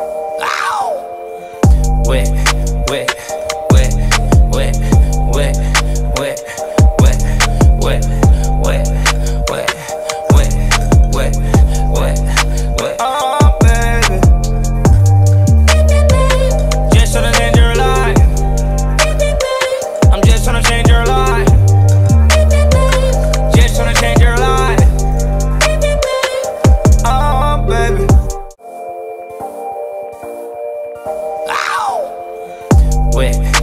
Ow! Wet, wet, wet, wet, wet, wet, wet, wet, wet, wet, wet, wet, wet, wet. Oh, baby, just tryna change your life. I'm just tryna change your life. Just tryna change your life. Oh, baby. Ow! Wet.